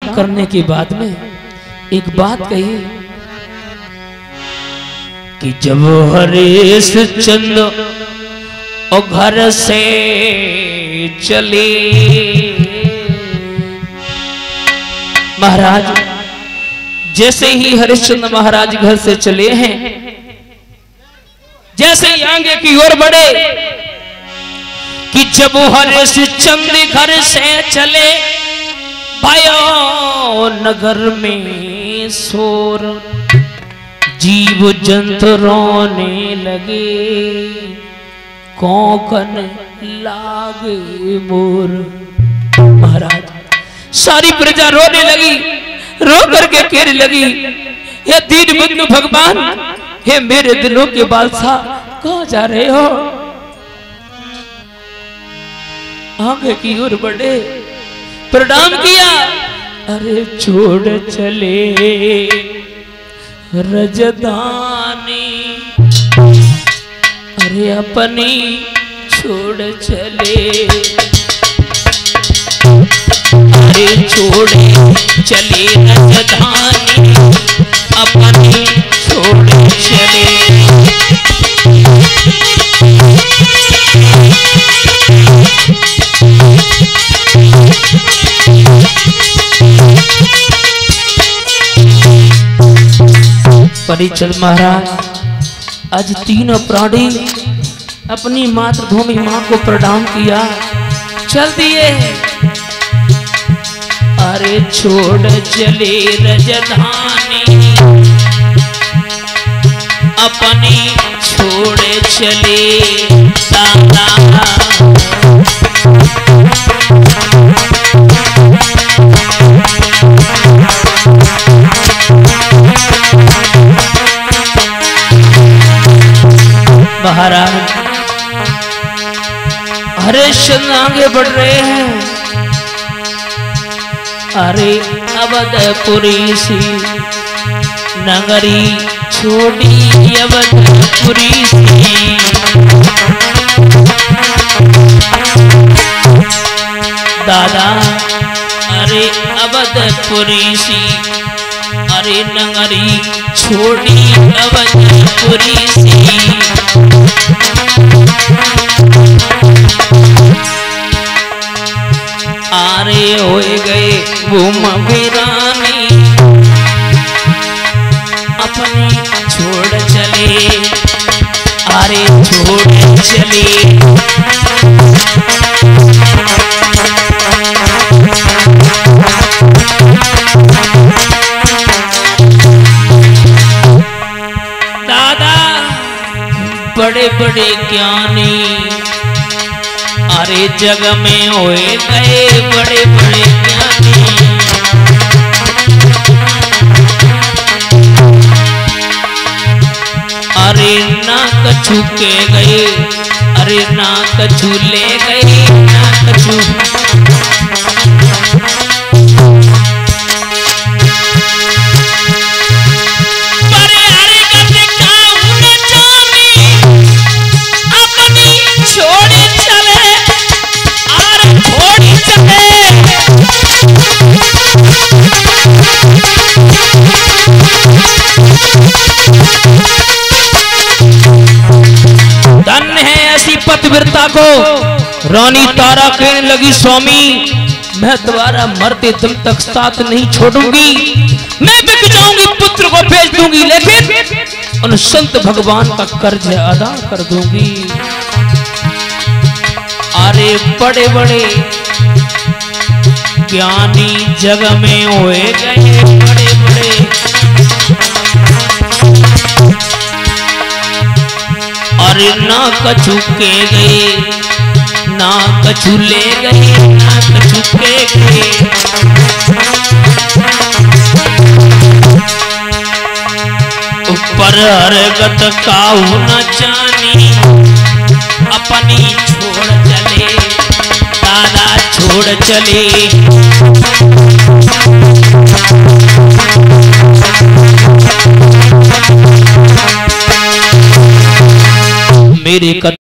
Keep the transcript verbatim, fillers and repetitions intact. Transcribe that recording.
काम करने के बाद में एक बात कही कि जब हरीश चंद्र और घर से चले महाराज, जैसे ही हरिश्चंद्र महाराज घर से चले हैं, जैसे ही आगे की ओर बढ़े कि जब हरिश्चंद्र घर से चले पायो नगर में शोर, जीव जंतु रोने लगे, कौकन लागे मोर। महाराज सारी प्रजा रोने लगी, रो करके कहने लगी, हे दीन बंधु भगवान, हे मेरे दिलों के बादशाह, कहाँ जा रहे हो? आगे की ओर बढ़े, प्रणाम किया, अरे छोड़ चले रजधानी, अरे अपनी छोड़ चले, अरे छोड़े चले रजधानी, अपनी छोड़ चले। परीक्षित महाराज आज तीनों प्राणी अपनी मातृभूमि मां को प्रणाम किया, चल दिए। अरे छोड़ चले रजधानी, अपनी छोड़ चले दादा। महाराज हरिश्चंद्र आगे बढ़ रहे हैं, अरे अवधपुरी सी नगरी छोड़ी, अवधपुरी सी दादा, अरे अवधपुरी सी, अरे नगरी छोड़ी, अवधपुरी सी। आरे होए गए घूम वीरानी, अपनी छोड़ चले, आरे छोड़ चले। दादा बड़े बड़े ज्ञानी, अरे जग में होए गए बड़े बड़े ज्ञानी, अरे ना कछु के गए, अरे ना कछु ले गए, ना कछु। धन्य है ऐसी पतिव्रता को, रानी तारा कहने लगी, स्वामी मैं तुम्हारा मरते दम तक साथ नहीं छोड़ूंगी, मैं बिक जाऊंगी, पुत्र को भेज दूंगी, लेकिन उन संत भगवान का कर्ज अदा कर दूंगी। अरे बड़े बड़े ज्ञानी जग में होए गए बड़े बड़े, अरे ना कछु के गए, ना कछु ले गए, ना कछु के गए। ऊपर हरगत काऊ न जानी, अपनी छोड़ चले दादा, छोड़ चले। मेरे